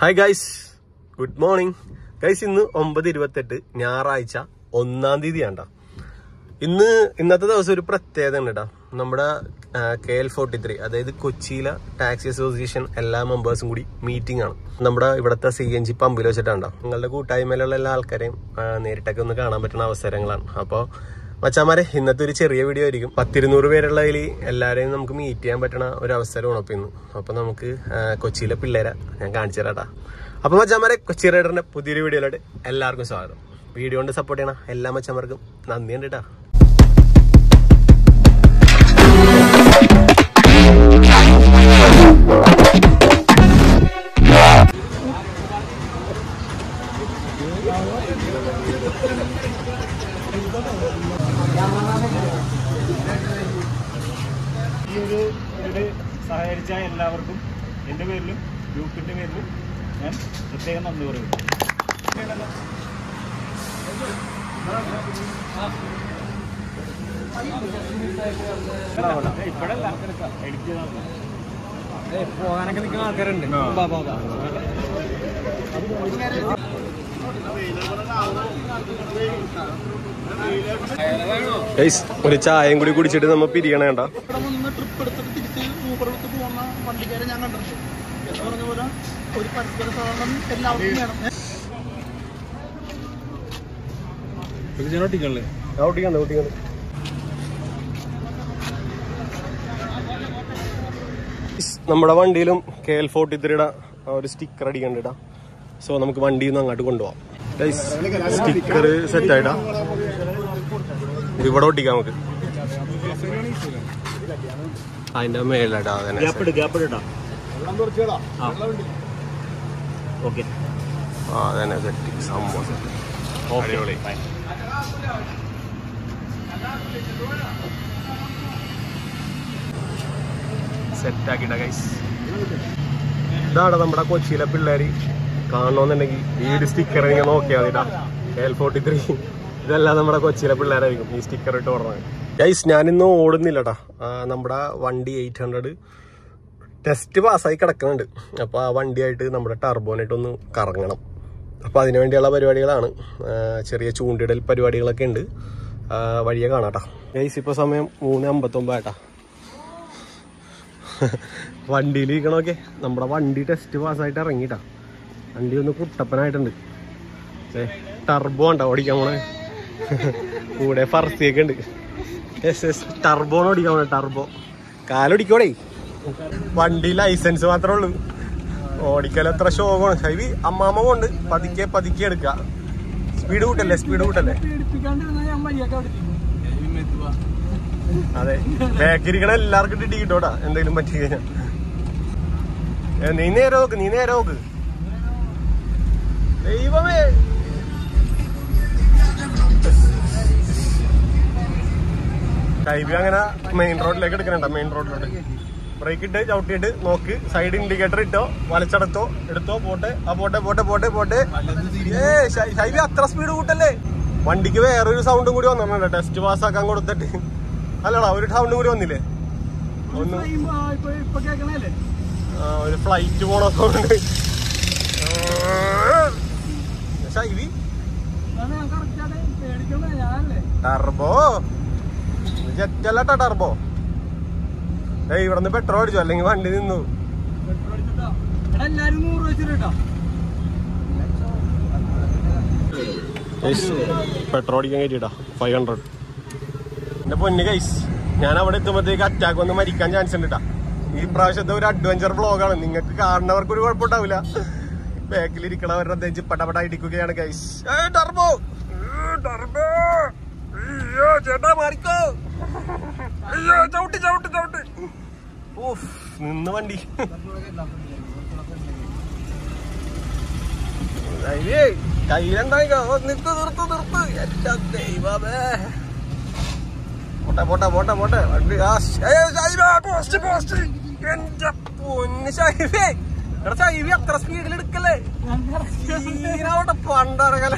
Hi guys, good morning guys. ഇന്ന് 9:28 ഞായറാഴ്ച 1-ാം തീയതിയാണ്ട. ഇന്നത്തെ ദിവസം ഒരു പ്രത്യേകത ഉണ്ട് കേട്ടോ. നമ്മുടെ KL43, അതായത് കൊച്ചിയിലെ ടാക്സി അസോസിയേഷൻ എല്ലാ മെമ്പേഴ്സും കൂടി മീറ്റിംഗ് ആണ്. നമ്മുടെ ഇവിടുത്തെ CNG പമ്പിൽ വെച്ചിട്ടാണ്ടോ. നിങ്ങളുടെ കൂട്ടായ്മയിലുള്ള എല്ലാ ആൾക്കാരെയും നേരിട്ടൊക്കെ ഒന്ന് കാണാൻ പറ്റുന്ന അവസരങ്ങളാണ്. അപ്പോൾ മച്ചാമാരെ, ഇന്നത്തെ ഒരു ചെറിയ വീഡിയോ ആയിരിക്കും. 10-200 പേരുള്ളതിൽ എല്ലാവരെയും നമുക്ക് മീറ്റ് ചെയ്യാൻ പറ്റുന്ന ഒരു അവസരമാണ് അപ്പം ഇന്ന്. അപ്പം നമുക്ക് കൊച്ചിയിലെ പിള്ളേരെ ഞാൻ കാണിച്ചു തരാട്ടാ. അപ്പം മച്ചാമാരെ, കൊച്ചി റൈഡറിന്റെ പുതിയൊരു വീഡിയോയിലോട്ട് എല്ലാവർക്കും സ്വാഗതം. വീഡിയോ കൊണ്ട് സപ്പോർട്ട് ചെയ്യണം എല്ലാ മച്ചാമാർക്കും നന്ദിയുണ്ട് കേട്ടാ. ഇതിൽ സഹകരിച്ച എല്ലാവർക്കും എൻ്റെ പേരിലും ഗ്രൂപ്പിൻ്റെ പേരിലും ഞാൻ പ്രത്യേകം നന്ദി പറയുന്നു. ഇപ്പോഴല്ല, എഡിറ്റ് പോകാനൊക്കെ നിൽക്കുന്ന ആൾക്കാരുണ്ട്. ഒരു ചായയും കൂടി കുടിച്ചിട്ട് നമ്മ പിരിയണ വേണ്ട. ട്രിപ്പ് എടുത്തിട്ട് തിരിച്ച് ഊബറെടുത്ത് പോകുന്ന വണ്ടിക്കാരെ ഞാൻ കണ്ടിട്ടുണ്ട്. എന്ന് പറഞ്ഞ പോലെ ഒരു പരസ്പര സഹകരണം എല്ലാവർക്കും വേണം. നമ്മുടെ വണ്ടിയിലും KL43യുടെ ഒരു സ്റ്റിക്കർ അടിക്കണ്ടിടാ. സോ നമുക്ക് വണ്ടിയിൽ നിന്ന് അങ്ങോട്ട് കൊണ്ടുപോവാം. സ്റ്റിക്കർ സെറ്റ് ആയിട്ടാ, ഇവിടെ ഒട്ടിക്കാം നമുക്ക്. അതിന്റെ മേലായിട്ടാ അതന്നെ സെറ്റ് സംഭവം. സെറ്റാക്കിട്ട ഗൈസ്. ഇതാണ് നമ്മുടെ കൊച്ചിയിലെ പിള്ളേര്. കാണണമെന്നുണ്ടെങ്കിൽ ഈ ഒരു സ്റ്റിക്കർ നിങ്ങൾ നോക്കിയാൽ മതിട്ടാ. KL43 ഇതെല്ലാം നമ്മുടെ കൊച്ചിയിലെ പിള്ളേരായിരിക്കും ഈ സ്റ്റിക്കർ ഇട്ട് ഓടുന്നത്. ഗൈസ്, ഞാനിന്ന് ഓടുന്നില്ലട്ടാ. നമ്മുടെ വണ്ടി 800 ടെസ്റ്റ് പാസ്സായി കിടക്കുന്നുണ്ട്. അപ്പോൾ ആ വണ്ടിയായിട്ട് നമ്മുടെ ടർബോനായിട്ടൊന്ന് കറങ്ങണം. അപ്പോൾ അതിനു വേണ്ടിയുള്ള പരിപാടികളാണ്. ചെറിയ ചൂണ്ടിടൽ പരിപാടികളൊക്കെ ഉണ്ട്. വഴിയെ കാണാട്ടാ. ഗൈസ്, ഇപ്പോൾ സമയം 3:59 ആട്ടാ. വണ്ടിയിലിരിക്കണമൊക്കെ നമ്മുടെ വണ്ടി ടെസ്റ്റ് പാസ്സായിട്ട് ഇറങ്ങിയിട്ടാ. വണ്ടി ഒന്ന് കുട്ടപ്പനായിട്ടുണ്ട്. ടർബോ ഉണ്ടോ ഓടിക്കാൻ പോണേ. കൂടെ ഫർസിയൊക്കെ ഉണ്ട്. ടർബോണ് ഓടിക്കാൻ പോണേ. ടർബോ കാലൊടിക്കോടേ. വണ്ടി ലൈസൻസ് മാത്രമേ ഉള്ളൂ. ഓടിക്കൽ എത്ര ശോകമാണ്. ഹൈവി അമ്മാമ്മ കൊണ്ട് പതുക്കെ പതുക്കെ എടുക്ക. സ്പീഡ് കൂട്ടല്ലേ. അതെ, ബാക്കിരിക്കണ എല്ലാവർക്കും ഇട്ടി കിട്ടോടാ എന്തെങ്കിലും പറ്റി കഴിഞ്ഞാ. നീ നേരെ നോക്ക്. ദൈവമേ, ഹൈവി അങ്ങനെ മെയിൻ റോഡിലേക്ക് എടുക്കണണ്ട. മെയിൻ റോഡിലോട്ട് ബ്രേക്ക് ഇട്ട് ചവിട്ടിയിട്ട് നോക്ക്. സൈഡ് ഇൻഡിക്കേറ്റർ ഇട്ടോ, വലച്ചടത്തോ, എടുത്തോ. പോട്ടെ. ഹൈവി അത്ര സ്പീഡ് കൂട്ടല്ലേ. വണ്ടിക്ക് വേറൊരു സൗണ്ടും കൂടി വന്നിട്ടുണ്ട്. ടെസ്റ്റ് പാസ്സാക്കാൻ കൊടുത്തിട്ട് അല്ലടാ, ഒരു സൗണ്ടും കൂടി വന്നില്ലേ. ഒരു ഫ്ലൈറ്റ് പോണ സൗണ്ട്. ഹൈവി ടർബോ ജെറ്റല്ലട്ടാ. ടർബോ ഇവിടെ നിന്ന് പെട്രോൾ അടിച്ചു, അല്ലെങ്കിൽ വണ്ടി നിന്നു. പെട്രോൾ അടിക്കാൻ കയറ്റിട്ടാ 500. എന്റെ പൊന്നു ഗൈസ്, ഞാൻ അവിടെ എത്തുമ്പോഴത്തേക്ക് അറ്റാക്ക് വന്ന് മരിക്കാൻ ചാൻസ് ഉണ്ട് കേട്ടാ. ഈ പ്രാവശ്യത്തെ ഒരു അഡ്വഞ്ചർ വ്ളോഗാണ്. നിങ്ങൾക്ക് കാണുന്നവർക്ക് ഒരു കുഴപ്പമുണ്ടാവില്ല. ബാക്കിലിരിക്കണവരുടെ നെഞ്ച് പടപട ഇടിക്കുകയാണ് ഗൈസ്. ടർബോ ചേട്ടാ മാറിക്കോ. ചവിട്ട്. ഓഫ്, നിന്ന് വണ്ടി. കയ്യിലുണ്ടായിക്കോ. നിർത്ത്. എന്റെ ദൈവമേ. പോട്ടെ വണ്ടി. എന്റെ പൊന്ന് ഷൈവേ, ഷൈവി അത്ര സ്പീഡിൽ എടുക്കല്ലേ. പണ്ടറകല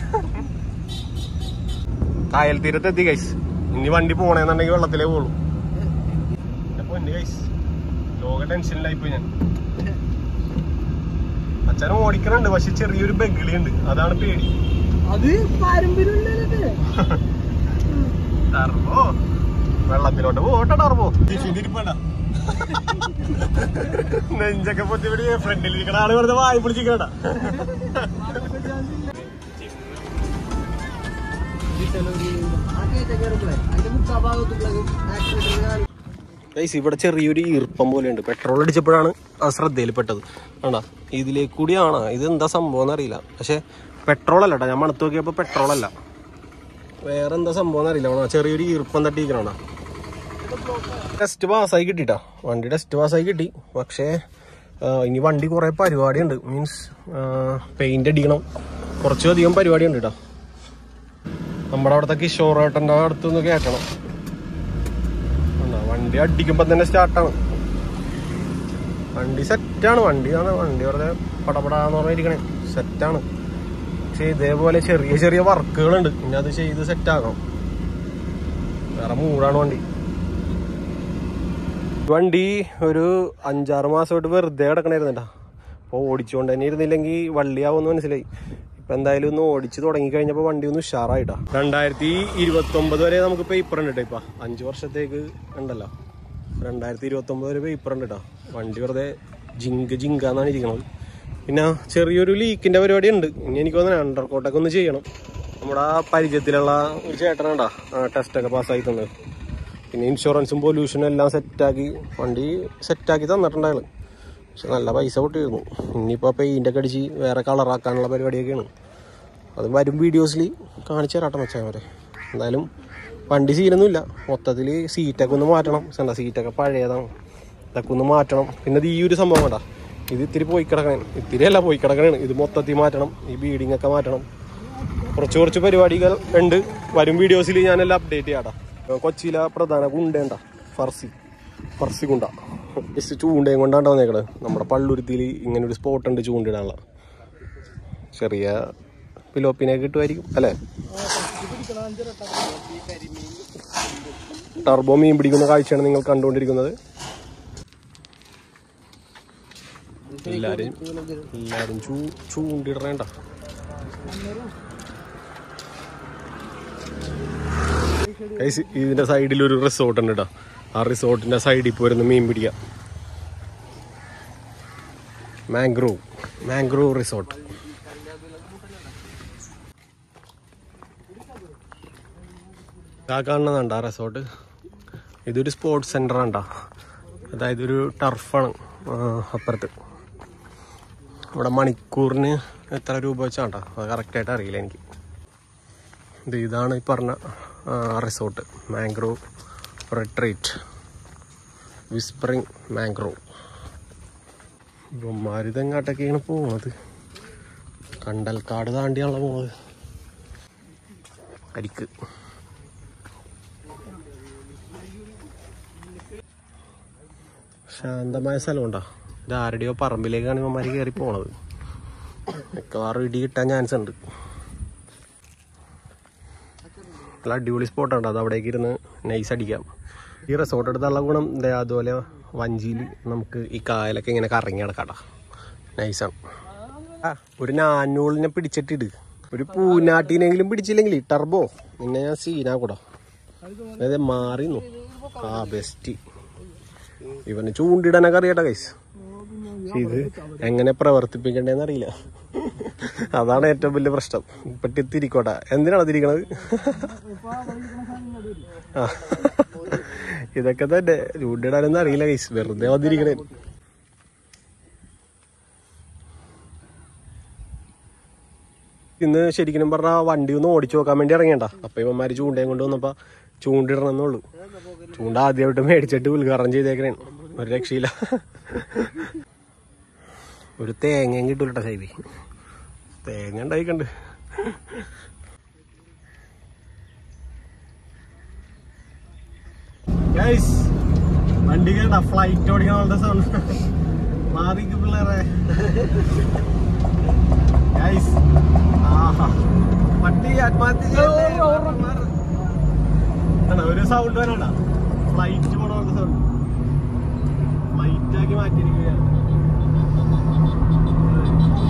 കായൽ തീരത്തെത്തി ഗൈസ്. ഇനി വണ്ടി പോണേന്നുണ്ടെങ്കിൽ വെള്ളത്തിലേ പോകുള്ളൂ. പൊന്നു ഗൈസ്, ലോക ടെൻഷനിലായിപ്പോയി ഞാൻ. അച്ഛനും ഓടിക്കണുണ്ട്, പക്ഷെ ചെറിയൊരു ബഗിളിയുണ്ട്, അതാണ് പേടി. അത് പാരമ്പര്യം ടർബോ വെള്ളത്തിലോട്ട് പോട്ടെ. ടർബോ നെഞ്ചൊക്കെ പൊത്തിപ്പിടി ഫ്രണ്ടിലിരിക്കണ ആള് വെറുതെ വായി പിടിച്ചിരിക്കണ്ട. ഇവിടെ ചെറിയൊരു ഈർപ്പം പോലെയുണ്ട്. പെട്രോൾ അടിച്ചപ്പോഴാണ് ആ ശ്രദ്ധയിൽപ്പെട്ടത്. ആണ്ടാ ഇതിലേക്ക് കൂടിയാണ്. ഇത് എന്താ സംഭവം എന്നറിയില്ല. പക്ഷെ പെട്രോൾ അല്ല കേട്ടോ, ഞാൻ മണത്ത് നോക്കിയപ്പോൾ പെട്രോൾ അല്ല, വേറെ എന്താ സംഭവം എന്നറിയില്ല. ചെറിയൊരു ഈർപ്പം തട്ടിയിരിക്കണ. ടെസ്റ്റ് പാസ്സായി കിട്ടിട്ടാ, വണ്ടി ടെസ്റ്റ് പാസ്സായി കിട്ടി. പക്ഷേ ഇനി വണ്ടി കുറെ പരിപാടിയുണ്ട്. മീൻസ് പെയിന്റ് അടിക്കണം, കുറച്ചധികം പരിപാടി ഉണ്ട് കേട്ടോ. നമ്മുടെ അവിടുത്തെ കിഷോറേട്ടൻ്റെ അടുത്തൊന്ന് കയറ്റണം. വണ്ടി അടിക്കുമ്പോൾ തന്നെ സ്റ്റാർട്ടാണ്. വണ്ടി സെറ്റാണ്. വണ്ടി വെറുതെ പടപടാന്ന് പറഞ്ഞിരിക്കണേ, സെറ്റാണ്. പക്ഷെ ഇതേപോലെ ചെറിയ ചെറിയ വർക്കുകളുണ്ട്, പിന്നെ അത് ചെയ്ത് സെറ്റാക്കണം. വേറെ മൂടാണ് വണ്ടി. വണ്ടി ഒരു 5-6 മാസമായിട്ട് വെറുതെ കിടക്കണായിരുന്നേട്ടാ. അപ്പോൾ ഓടിച്ചുകൊണ്ട് തന്നെ ഇരുന്നില്ലെങ്കിൽ വള്ളിയാവുമെന്ന് മനസ്സിലായി. ഇപ്പം എന്തായാലും ഒന്ന് ഓടിച്ച് തുടങ്ങിക്കഴിഞ്ഞപ്പോൾ വണ്ടി ഒന്ന് ഉഷാറായിട്ടാ. 2029 വരെ നമുക്ക് പേപ്പർ ഉണ്ട് കേട്ടോ. ഇപ്പം 5 വർഷത്തേക്ക് ഉണ്ടല്ലോ. 2029 വരെ പേപ്പർ ഉണ്ട് കേട്ടോ. വണ്ടി വെറുതെ ജിങ്കാന്നാണ് ഇരിക്കണത്. പിന്നെ ചെറിയൊരു ലീക്കിൻ്റെ പരിപാടി ഉണ്ട്. ഇനി എനിക്ക് തോന്നുന്നു അണ്ടർ കോട്ടൊക്കെ ഒന്ന് ചെയ്യണം. നമ്മുടെ ആ പരിചയത്തിലുള്ള ഒരു ചേട്ടനാണ്ടാ ടെസ്റ്റൊക്കെ പാസ്സായി തന്നത്. പിന്നെ ഇൻഷുറൻസും പൊല്യൂഷനും എല്ലാം സെറ്റാക്കി വണ്ടി സെറ്റാക്കി തന്നിട്ടുണ്ടായിരുന്നു. പക്ഷെ നല്ല പൈസ പൊട്ടിയിരുന്നു. ഇനിയിപ്പോൾ പെയിൻ്റൊക്കെ അടിച്ച് വേറെ കളറാക്കാനുള്ള പരിപാടിയൊക്കെയാണ്. അത് വരും വീഡിയോസിൽ കാണിച്ചു തരാട്ടെ വെച്ചാൽ വരെ. എന്തായാലും വണ്ടി സീനൊന്നുമില്ല. മൊത്തത്തിൽ സീറ്റൊക്കെ ഒന്ന് മാറ്റണം. സീറ്റൊക്കെ പഴയതാണ്, ഇതൊക്കെ ഒന്ന് മാറ്റണം. പിന്നെ ഇത് ഈ ഒരു സംഭവം വേണ്ട, ഇത് ഇത്തിരി പോയി കിടക്കണേ, ഇത്തിരി അല്ല പോയി കിടക്കണേ. ഇത് മൊത്തത്തിൽ മാറ്റണം. ഈ ബീഡിങ് ഒക്കെ മാറ്റണം. കുറച്ച് പരിപാടികൾ ഉണ്ട്. വരും വീഡിയോസിൽ ഞാനെല്ലാം അപ്ഡേറ്റ് ചെയ്യാടാ. കൊച്ചിയിലെ പ്രധാന ഗുണ്ടേണ്ട ഫർസി ഗുണ്ട ജസ്റ്റ് ചൂണ്ടയും കൊണ്ടാണ് വന്നേക്കണത്. നമ്മുടെ പള്ളുരുത്തിയിൽ ഇങ്ങനെ ഒരു സ്പോട്ട് ഉണ്ട് ചൂണ്ടിടാനുള്ള. ചെറിയ പിലോപ്പിനെ കിട്ടുമായിരിക്കും അല്ലേ. ടർബോ മീൻ പിടിക്കുന്ന കാഴ്ചയാണ് നിങ്ങൾ കണ്ടുകൊണ്ടിരിക്കുന്നത്. എല്ലാരും ചൂണ്ടിടണേണ്ട. ഇതിന്റെ സൈഡിൽ ഒരു റിസോർട്ട് ഉണ്ട് കേട്ടോ. ആ റിസോർട്ടിന്റെ സൈഡിൽ പോരുന്ന മീൻ പിടിക്കാം. Mangrove resort. ആ കാണുന്നതാണ്ടാ റിസോർട്ട്. ഇതൊരു സ്പോർട്സ് സെന്റർ ആണ്ടാ. അതായത് ഒരു ടർഫാണ് അപ്പുറത്ത്. ഇവിടെ മണിക്കൂറിന് എത്ര രൂപ വെച്ചാണ്ടാ, അത് കറക്റ്റായിട്ട് അറിയില്ല എനിക്ക്. ഇതാണ് ഈ പറഞ്ഞ resort, mangrove retreat, whispering mangrove. ഇവന്മാരിതെങ്ങാട്ടൊക്കെയാണ് പോകുന്നത്. കണ്ടൽക്കാട് താണ്ടിയാണല്ലോ പോകുന്നത്. അരിക്ക് ശാന്തമായ സ്ഥലമുണ്ടോ. ഇത് ആരുടെയോ പറമ്പിലേക്കാണ് ഇവന്മാർ കയറി പോണത്. മിക്കവാറും ഇടി കിട്ടാൻ ചാൻസ് ഉണ്ട്. നല്ല അടിപൊളി സ്പോട്ടുണ്ട്. അത് അവിടേക്ക് ഇരുന്ന് നൈസ് അടിക്കാം. ഈ റിസോർട്ട് എടുത്തുള്ള ഗുണം എന്താ, അതുപോലെ വഞ്ചിയിൽ നമുക്ക് ഈ കായലൊക്കെ ഇങ്ങനെ കറങ്ങി നടക്കാട്ടാ. നൈസാണ്. ഒരു നാനൂളിനെ പിടിച്ചിട്ടിട്, ഒരു പൂനാട്ടീനെങ്കിലും പിടിച്ചില്ലെങ്കിൽ ടർബോ നിന്നെ ഞാൻ സീനാക്കൂടാ. അതായത് മാറിന്നു. ബെസ്റ്റ്. ഇവന് ചൂണ്ടിടാനൊക്കെ അറിയാട്ടാ ഗൈസ്. ഇത് എങ്ങനെ പ്രവർത്തിപ്പിക്കണ്ടേന്ന് അറിയില്ല. അതാണ് ഏറ്റവും വലിയ പ്രശ്നം. പെട്ടിത്തിരിക്കോട്ടെ. എന്തിനാണ് തിരിക്കണത്? ഇതൊക്കെ തന്നെ ചൂണ്ടിടാനൊന്നും അറിയില്ല ഗൈസ്, വെറുതെ വന്നിരിക്കണേ. ഇന്ന് ശരിക്കും പറഞ്ഞാൽ വണ്ടി ഒന്ന് ഓടിച്ചു നോക്കാൻ വേണ്ടി ഇറങ്ങിയണ്ട. അപ്പൊ ഇവന്മാര് ചൂണ്ടയും കൊണ്ട് വന്നപ്പോ ചൂണ്ടിടണമെന്നുള്ളൂ. ചൂണ്ട ആദ്യമായിട്ട് മേടിച്ചിട്ട് ഉദ്ഘാടനം ചെയ്തേക്കണേ. ഒരു രക്ഷയില്ല. ഒരു തേങ്ങയും കിട്ടൂലട്ടാ സൈബി. തേങ്ങ ഉണ്ടായിക്കണ്ട്. വണ്ടി കേട്ടാ ഫ്ലൈറ്റ് ഓടിക്കാനുള്ള സൗണ്ട്. മാറിക്ക് പിള്ളേരെ. പട്ടി ആത്മഹത്യ ഒരു സൗണ്ട് വരണ്ട. ഫ്ലൈറ്റ് പോണ സൗണ്ട്. ഫ്ലൈറ്റ് ആക്കി മാറ്റിയിരിക്കുകയാണ്.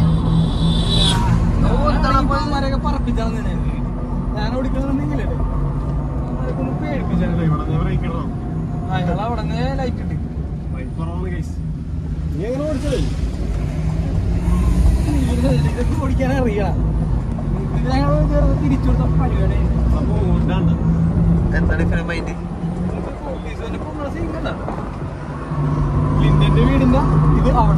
ഉറപ്പിച്ചാൽ ഞാൻ ഓടിക്കുന്നുണ്ടെങ്കിലേ പേടിപ്പിച്ചാലോ അയാൾ അവിടെ നിന്ന് ലൈറ്റ് ഇട്ട് ഇതൊക്കെ ഓടിക്കാൻ അറിയാം ഞങ്ങൾ തിരിച്ചു കൊടുത്ത പരിപാടി ലിൻഡന്റെ വീടിന്റെ ഇത് അവിടെ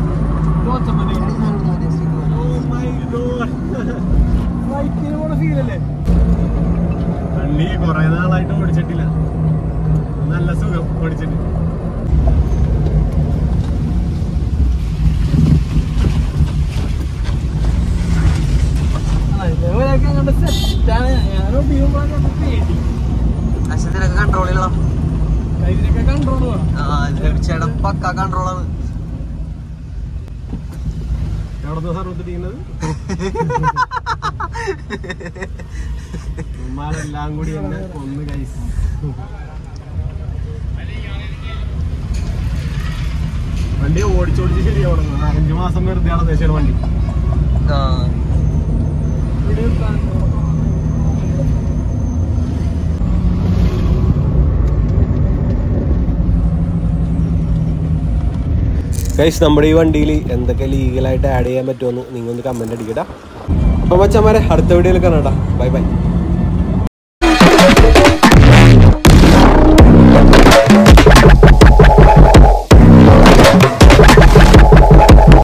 ബൈക്കിന് പോണ ഫീലല്ലേ വണ്ടി കൊറേ നാളായിട്ട് ഓടിച്ചിട്ടില്ല നല്ല സുഖം ഓടിച്ചിട്ട് സെറ്റാണ് ഞാനോ പേടി കൺട്രോളിലുള്ള ഇതിനൊക്കെ കൺട്രോൾ വേണം ചേട്ടൻ പക്ക കൺട്രോളാണ് എവിടുന്ന സർവത്തിരിക്കുന്നത് ഉമ്മാരെല്ലാം കൂടി എന്നെ ഒന്ന് കൈസ് വണ്ടി ഓടിച്ചോടിച്ച് ശരിയാവണം 5 മാസം വെറുതെ ദേശീയ വണ്ടി ഗൈസ് നമ്മുടെ ഈ വണ്ടിയിൽ എന്തൊക്കെ ലീഗലായിട്ട് ആഡ് ചെയ്യാൻ പറ്റുമെന്ന് നിങ്ങൾ ഒന്ന് കമന്റ് അടിക്കട്ടാ. അപ്പോൾ മച്ചന്മാരെ അടുത്ത വീഡിയോയിൽ കാണാം. Bye by.